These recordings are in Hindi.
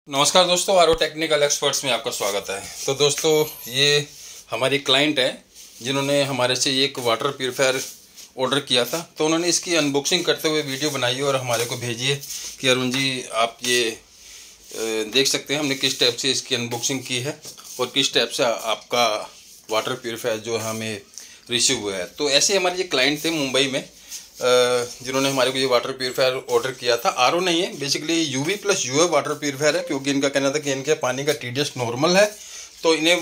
नमस्कार दोस्तों, आरओ टेक्निकल एक्सपर्ट्स में आपका स्वागत है। तो दोस्तों, ये हमारी क्लाइंट है जिन्होंने हमारे से एक वाटर प्यूरीफायर ऑर्डर किया था। तो उन्होंने इसकी अनबॉक्सिंग करते हुए वीडियो बनाई और हमारे को भेजी है कि अरुण जी आप ये देख सकते हैं हमने किस टाइप से इसकी अनबॉक्सिंग की है और किस टाइप से आपका वाटर प्यूरीफायर जो हमें रिसीव हुआ है। तो ऐसे हमारे ये क्लाइंट थे मुंबई में जिन्होंने हमारे को ये वाटर प्यूरीफायर ऑर्डर किया था। आरओ नहीं है, basically UV plus UF water purifier है, क्योंकि इनका कहना था कि इनके पानी का टीडीएस नॉर्मल है, तो इन्हें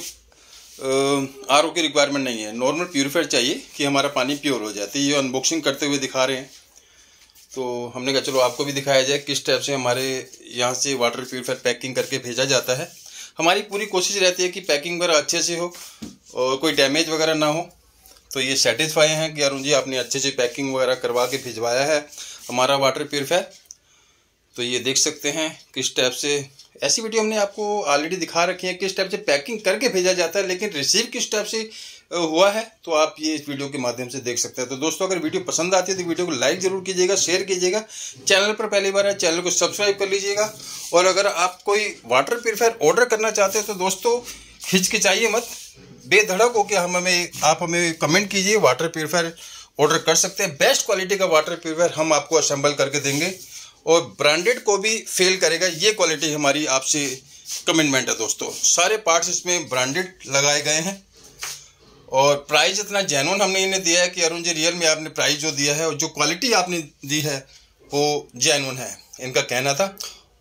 आरओ की रिक्वायरमेंट नहीं है, नॉर्मल प्यूरीफायर चाहिए कि हमारा पानी प्योर हो जाए। तो ये अनबॉक्सिंग करते हुए दिखा रहे हैं। तो हमने कहा चलो आपको भी दिखाया जाए किस टाइप से हमारे यहाँ से वाटर प्यूरीफायर पैकिंग करके भेजा जाता है। हमारी पूरी कोशिश रहती है कि पैकिंग वगैरह अच्छे से हो और कोई डैमेज वगैरह ना हो। तो ये सेटिस्फाई हैं कि अरुण जी आपने अच्छे से पैकिंग वगैरह करवा के भिजवाया है हमारा वाटर प्यूरीफायर। तो ये देख सकते हैं किस टाइप से, ऐसी वीडियो हमने आपको ऑलरेडी दिखा रखी है किस टाइप से पैकिंग करके भेजा जाता है, लेकिन रिसीव किस टाइप से हुआ है तो आप ये इस वीडियो के माध्यम से देख सकते हैं। तो दोस्तों, अगर वीडियो पसंद आती है तो वीडियो को लाइक जरूर कीजिएगा, शेयर कीजिएगा, चैनल पर पहली बार है चैनल को सब्सक्राइब कर लीजिएगा। और अगर आप कोई वाटर प्यूरीफायर ऑर्डर करना चाहते हैं तो दोस्तों हिचकिचाइए मत, बेधड़क हो के आप हमें कमेंट कीजिए, वाटर प्यूरीफायर ऑर्डर कर सकते हैं। बेस्ट क्वालिटी का वाटर प्यूरीफायर हम आपको असेंबल करके देंगे और ब्रांडेड को भी फेल करेगा, ये क्वालिटी हमारी आपसे कमिटमेंट है दोस्तों। सारे पार्ट्स इसमें ब्रांडेड लगाए गए हैं और प्राइस इतना जेन्युइन हमने इन्हें दिया है कि अरुण जी रियल में आपने प्राइस जो दिया है और जो क्वालिटी आपने दी है वो जेन्युइन है, इनका कहना था।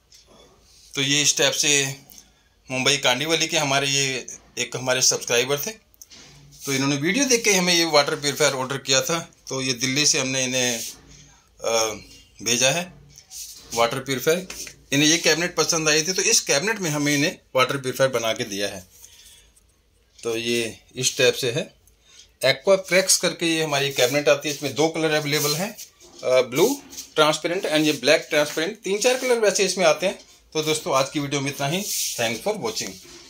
तो ये इस टाइप से मुंबई कांडीवली के हमारे ये एक हमारे सब्सक्राइबर थे, तो इन्होंने वीडियो देख के हमें ये वाटर प्यूरीफायर ऑर्डर किया था। तो ये दिल्ली से हमने इन्हें भेजा है वाटर प्यूरीफायर। इन्हें ये कैबिनेट पसंद आई थी, तो इस कैबिनेट में हमें इन्हें वाटर प्यूरीफायर बना के दिया है। तो ये इस टाइप से है, एक्वा क्रैक्स करके ये हमारी कैबिनेट आती है। इसमें 2 कलर अवेलेबल हैं, ब्लू ट्रांसपेरेंट एंड ये ब्लैक ट्रांसपेरेंट, 3-4 कलर वैसे इसमें आते हैं। तो दोस्तों आज की वीडियो में इतना ही। Thanks for watching.